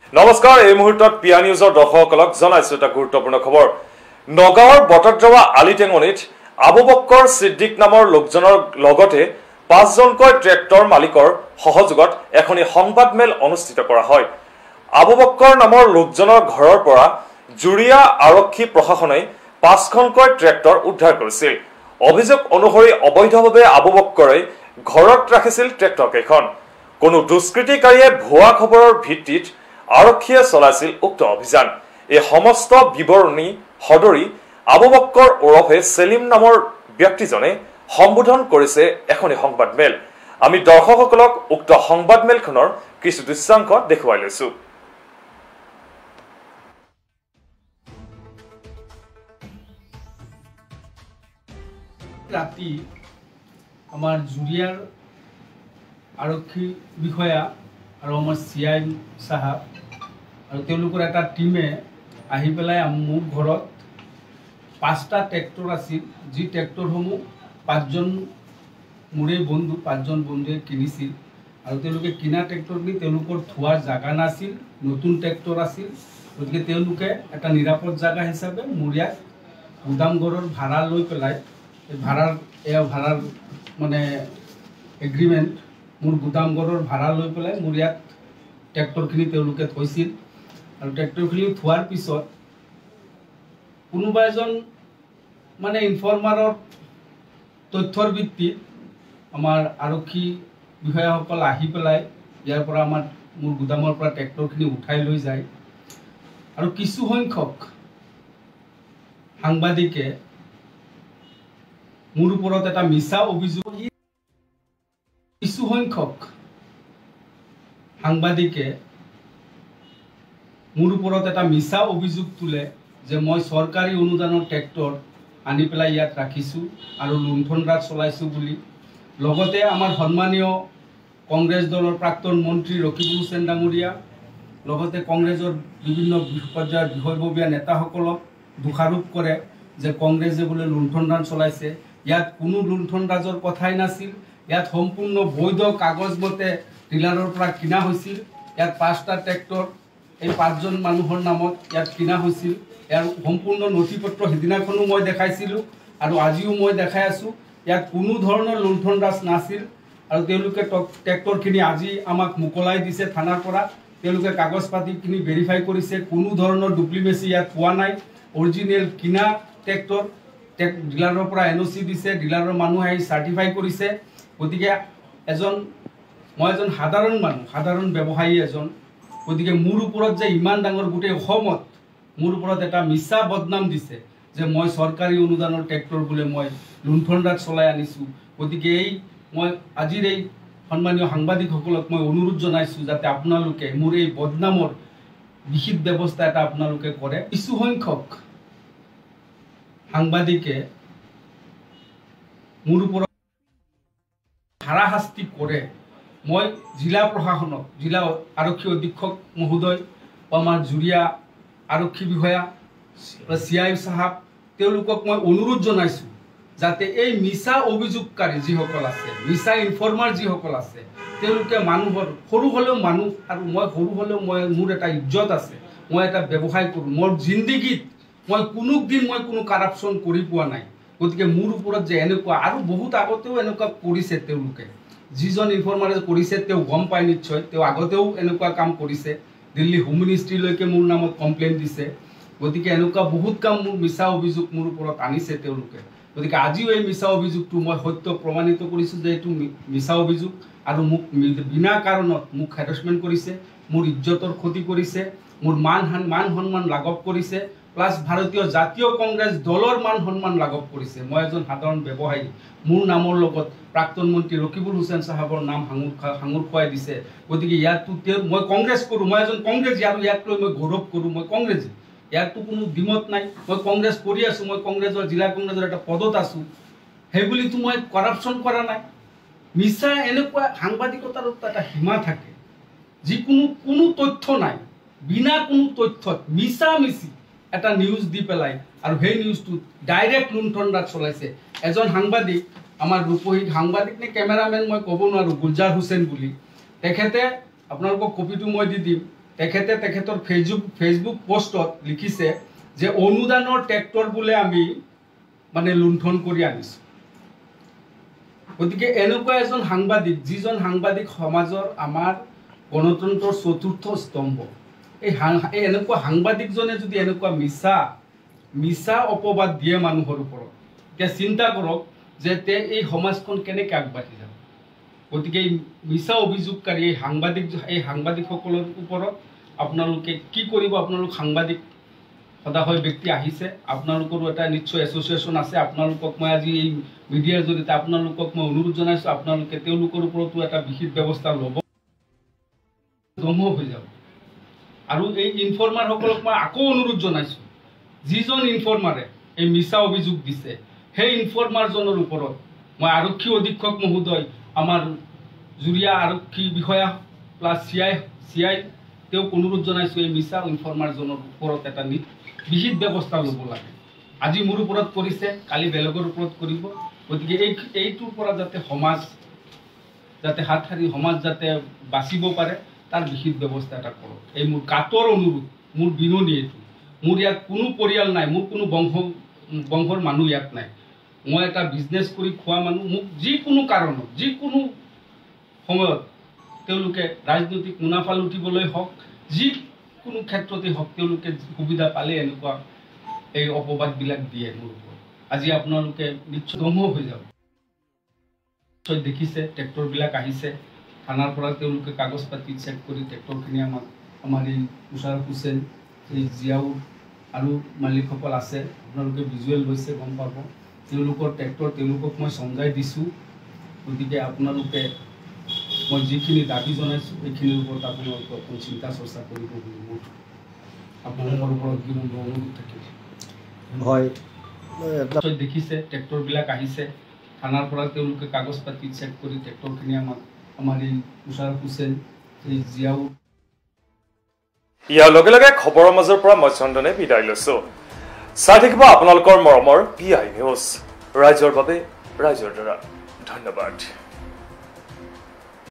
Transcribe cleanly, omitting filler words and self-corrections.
নমস্কাৰ, এই মুহূৰ্তত পিয়া নিউজৰ দৰ্শকসকলক জনাইছো এটা গুৰুত্বপূৰ্ণ খবৰ। নগাঁৱৰ বটদ্ৰৱা আলিটেঙনিত আবু বক্কৰ সিদ্দিক নামৰ লোকজনৰ লগতে ৫জনকৈ ট্ৰেক্টৰ মালিকৰ সহযোগত এখনি সংবাদমেল অনুষ্ঠিত কৰা হয়। আবু বক্কৰ নামৰ লোকজনৰ ঘৰৰ পৰা জুৰিয়া আৰক্ষী প্ৰশাসনে ৫খনকৈ ট্ৰেক্টৰ উদ্ধাৰ কৰিছিল। অভিযোগ অনুসৰি অবৈধভাৱে আবু বক্কৰে ঘৰত ৰাখিছিল ট্ৰেক্টৰ কেইখন। কোনো দুষ্কৃতিকাৰীয়ে ভুৱা খবৰৰ ভিত্তিত আৰক্ষীয়ে চলাইছিল উক্ত অভিযান। এই সমস্ত বিৱৰণী সদৰি আবু বক্কৰ ওৰফে সেলিম নামৰ ব্যক্তিজনে সম্বোধন কৰিছে এখনি সংবাদমেল। আমি দৰ্শকসকলক উক্ত সংবাদমেলখনৰ কিছু দৃশ্যাংশ দেখুৱাই লৈছো। ৰাতি আমাৰ জুৰিয়াৰ আৰক্ষী বিষয়া আৰু আমাৰ CI সাহেব আৰু তেওঁলোকৰ এটা টিমে আহি পেলাই মোৰ ঘৰত ৫টা ট্ৰেক্টৰ আছিল, যি ট্ৰেক্টৰসমূহ ৫জন মোৰে বন্ধু ৫জন বন্ধুৱে কিনিছিল। আৰু তেওঁলোকে কিনা ট্ৰেক্টৰখিনি তেওঁলোকৰ থোৱাৰ জাগা নাছিল, নতুন ট্ৰেক্টৰ আছিল। গতিকে তেওঁলোকে এটা নিৰাপদ জাগা হিচাপে মোৰ ইয়াত গুদামঘৰৰ ভাড়া লৈ পেলাই ভাড়াৰ মানে এগ্ৰিমেণ্ট মোৰ গুদামঘৰৰ ভাড়া লৈ পেলাই মোৰ ইয়াত ট্ৰেক্টৰখিনি তেওঁলোকে থৈছিল। আৰু ট্ৰেক্টৰখিনি থোৱাৰ পিছত কোনোবা এজন মানে ইনফৰ্মাৰৰ তথ্যৰ ভিত্তিত আমাৰ আৰক্ষী বিষয়াসকল আহি পেলাই ইয়াৰ পৰা মোৰ গুদামৰ পৰা ট্ৰেক্টৰখিনি উঠাই লৈ যায়। আৰু কিছু সংখ্যক সাংবাদিকে মোৰ ওপৰত এটা মিছা অভিযোগ তোলে যে মই চৰকাৰী অনুদানৰ ট্ৰেক্টৰ আনি পেলাই ইয়াত ৰাখিছোঁ আৰু লুণ্ঠন ৰাজ চলাইছোঁ বুলি। লগতে আমাৰ সন্মানীয় কংগ্ৰেছ দলৰ প্ৰাক্তন মন্ত্ৰী ৰকিবুল হুছেইন ডাঙৰীয়া, লগতে কংগ্ৰেছৰ বিভিন্ন পৰ্যায়ৰ বিষয়ববীয়া নেতাসকলক দোষাৰোপ কৰে যে কংগ্ৰেছে বোলে লুণ্ঠন ৰাজ চলাইছে। ইয়াত কোনো লুণ্ঠন ৰাজৰ কথাই নাছিল। ইয়াত সম্পূৰ্ণ বৈধ কাগজ মতে ডিলাৰৰ পৰা কিনা হৈছিল। ইয়াত ৫টা ট্ৰেক্টৰ এই ৫জন মানুহৰ নামত ইয়াত কিনা হৈছিল। ইয়াৰ সম্পূৰ্ণ নথি পত্ৰ সিদিনাখনো মই দেখাইছিলোঁ আৰু আজিও মই দেখাই আছোঁ। ইয়াত কোনো ধৰণৰ লুণ্ঠন ৰাজ নাছিল। আৰু তেওঁলোকে ট্ৰেক্টৰখিনি আজি আমাক মোকলাই দিছে থানাৰ পৰা। তেওঁলোকে কাগজ পাতিখিনি ভেৰিফাই কৰিছে, কোনো ধৰণৰ ডুপ্লিমেচি ইয়াত পোৱা নাই। অৰিজিনেল কিনা ট্ৰেক্টৰ, ডিলাৰৰ পৰা NOC দিছে, ডিলাৰৰ মানুহে আহি চাৰ্টিফাই কৰিছে। গতিকে মই এজন সাধাৰণ মানুহ, সাধাৰণ ব্যৱসায়ী এজন। গতিকে মোৰ ওপৰত যে ইমান ডাঙৰ গোটেই অসমত মোৰ ওপৰত এটা মিছা বদনাম দিছে যে মই চৰকাৰী অনুদানৰ ট্ৰেক্টৰ বোলে মই লুণ্ঠন ৰাজ চলাই আনিছোঁ। গতিকে মই আজিৰ এই সন্মানীয় সাংবাদিকসকলক মই অনুৰোধ জনাইছোঁ যাতে আপোনালোকে মোৰ এই বদনামৰ বিহিত ব্যৱস্থা এটা আপোনালোকে কৰে। কিছু সংখ্যক সাংবাদিকে মোৰ ওপৰত হাৰাশাস্তি কৰে। মই জিলা প্ৰশাসনক, জিলা আৰক্ষী অধীক্ষক মহোদয়, আমাৰ জুৰিয়া আৰক্ষী বিষয়া CI সাহেব, তেওঁলোকক মই অনুৰোধ জনাইছোঁ যাতে এই মিছা অভিযোগকাৰী যিসকল আছে, মিছা ইনফৰ্মাৰ যিসকল আছে, তেওঁলোকে মানুহৰ সৰু হ'লেও মানুহ, আৰু মই সৰু হ'লেও মোৰ এটা ইজ্জত আছে, মই এটা ব্যৱসায় কৰোঁ। মোৰ জিন্দগীত মই কোনো কাৰাপশ্যন কৰি পোৱা নাই। গতিকে মোৰ ওপৰত যে এনেকুৱা, আৰু বহুত আগতেও এনেকুৱা কৰিছে তেওঁলোকে, যিজন ইনফৰ্মাৰে কৰিছে তেওঁ গম পায় নিশ্চয়, তেওঁ আগতেও এনেকুৱা কাম কৰিছে। দিল্লী হোম মিনিষ্ট্ৰীলৈকে মোৰ নামত কমপ্লেইন দিছে। গতিকে এনেকুৱা বহুত কাম মোৰ মিছা অভিযোগ মোৰ ওপৰত আনিছে তেওঁলোকে। গতিকে আজিও এই মিছা অভিযোগটো মই সত্য প্ৰমাণিত কৰিছোঁ যে এইটো মিছা অভিযোগ, আৰু মোক বিনা কাৰণত মোক হেৰাছমেণ্ট কৰিছে, মোৰ ইজ্জতৰ ক্ষতি কৰিছে, মোৰ মান সন্মান লাঘৱ কৰিছে, প্লাছ ভাৰতীয় জাতীয় কংগ্ৰেছ দলৰ মান সন্মান লাঘৱ কৰিছে। মই এজন সাধাৰণ ব্যৱসায়ী, মোৰ নামৰ লগত প্ৰাক্তন মন্ত্ৰী ৰকিবুল হুছেইন সাহেবৰ নাম সাঙুৰ খুৱাই দিছে। গতিকে ইয়াততো মই কংগ্ৰেছ কৰোঁ, মই এজন কংগ্ৰেছী, আৰু ইয়াক লৈ মই গৌৰৱ কৰোঁ, মই কংগ্ৰেছী। ইয়াততো কোনো দ্বিমত নাই। মই কংগ্ৰেছ কৰি আছোঁ, মই কংগ্ৰেছৰ জিলা কংগ্ৰেছৰ এটা পদত আছোঁ। সেইবুলিতো মই কৰাপশ্যন কৰা নাই। মিছা এনেকুৱা সাংবাদিকতাৰ এটা সীমা থাকে, কোনো তথ্য নাই, বিনা কোনো তথ্যত মিছি এটা নিউজ দি পেলাই, আৰু সেই নিউজটোত ডাইৰেক্ট লুণ্ঠন ৰাজ চলাইছে। এজন সাংবাদিক, আমাৰ ৰূপহী সাংবাদিক নে কেমেৰামেন মই ক'ব নোৱাৰোঁ, গুলজাৰ হুছেইন বুলি, তেখেতে আপোনালোকক কপিটো মই দি দিম, তেখেতৰ ফেচবুক পোষ্টত লিখিছে যে অনুদানৰ ট্ৰেক্টৰ বোলে আমি মানে লুণ্ঠন কৰি আনিছোঁ। গতিকে এনেকুৱা এজন সাংবাদিক, যিজন সাংবাদিক সমাজৰ আমাৰ গণতন্ত্ৰৰ চতুৰ্থ স্তম্ভ, এই এনেকুৱা সাংবাদিকজনে যদি এনেকুৱা মিছা অপবাদ দিয়ে মানুহৰ ওপৰত, এতিয়া চিন্তা কৰক যে এই সমাজখন কেনেকৈ আগবাঢ়ি যাব। গতিকে এই মিছা অভিযোগকাৰী এই সাংবাদিকসকলৰ ওপৰত আপোনালোকে কি কৰিব? আপোনালোক সাংবাদিক সদায় ব্যক্তি আহিছে, আপোনালোকৰো এটা নিশ্চয় এছ'চিয়েশ্যন আছে। আপোনালোকক মই আজি এই মিডিয়াৰ জৰিয়তে আপোনালোকক মই অনুৰোধ জনাইছোঁ, আপোনালোকে তেওঁলোকৰ ওপৰতো এটা বিহিত ব্যৱস্থা ল'ব, ধ্বংস হৈ যাব। আৰু এই ইনফৰ্মাৰসকলক মই আকৌ অনুৰোধ জনাইছোঁ, যিজন ইনফৰ্মাৰে এই মিছা অভিযোগ দিছে সেই ইনফৰ্মাৰজনৰ ওপৰত মই আৰক্ষী অধীক্ষক মহোদয়, আমাৰ জুৰীয়া আৰক্ষী বিষয়া প্লাছ CI তেওঁক অনুৰোধ জনাইছোঁ, এই মিছা ইনফৰ্মাৰজনৰ ওপৰত এটা বিহিত ব্যৱস্থা ল'ব লাগে। আজি মোৰ ওপৰত কৰিছে, কালি বেলেগৰ ওপৰত কৰিব। গতিকে এইটোৰ পৰা যাতে সমাজ হাত সাৰি সমাজ যাতে বাচিব পাৰে তাৰ বিহিত ব্যৱস্থা এটা কৰক। এই মোৰ কাতৰ অনুৰোধ, মোৰ বিননি এইটো। মোৰ ইয়াত কোনো পৰিয়াল নাই, মোৰ কোনো বংশৰ মানুহ ইয়াত নাই। মই এটা বিজনেছ কৰি খোৱা মানুহ। মোক যিকোনো কাৰণত, যিকোনো সময়ত তেওঁলোকে ৰাজনৈতিক মুনাফা লুটিবলৈ হওক, যিকোনো ক্ষেত্ৰতে হওক, তেওঁলোকে সুবিধা পালে এনেকুৱা এই অপবাদবিলাক দিয়ে মোৰ ওপৰত। আজি আপোনালোকে নিশ্চয় ধ্বংস হৈ যাব। নিশ্চয় দেখিছে ট্ৰেক্টৰবিলাক আহিছে থানাৰ পৰা, তেওঁলোকে কাগজ পাতি চেক কৰি ট্ৰেক্টৰখিনি আমাৰ এই মুছাৰফ হুছেইন, এই জিয়াউৰ আৰু মালিকসকল আছে, আপোনালোকে ভিজুৱেল লৈছে, গম পাব। তেওঁলোকৰ ট্ৰেক্টৰ, তেওঁলোকক মই সমজাই দিছোঁ। গতিকে আপোনালোকে মই যিখিনি দাবী জনাইছোঁ এইখিনিৰ ওপৰত আপোনালোকে অকণ চিন্তা চৰ্চা কৰিব বুলি মোৰ আপোনালোকৰ ওপৰত বিনম্ৰ অনুৰোধ থাকিল। হয়, দেখিছে ট্ৰেক্টৰবিলাক আহিছে থানাৰ পৰা, তেওঁলোকে কাগজ পাতি চেক কৰি ট্ৰেক্টৰখিনি আমাৰ এই মুছাৰফ হুছেইন, এই জিয়াউৰ। ইয়াৰ লগে লগে খবৰৰ মাজৰ পৰা মই চন্দনে বিদায় লৈছোঁ। চাই থাকিব আপোনালোকৰ মৰমৰ PI নিউজ, ৰাইজৰ বাবে ৰাইজৰ দ্বাৰা। ধন্যবাদ।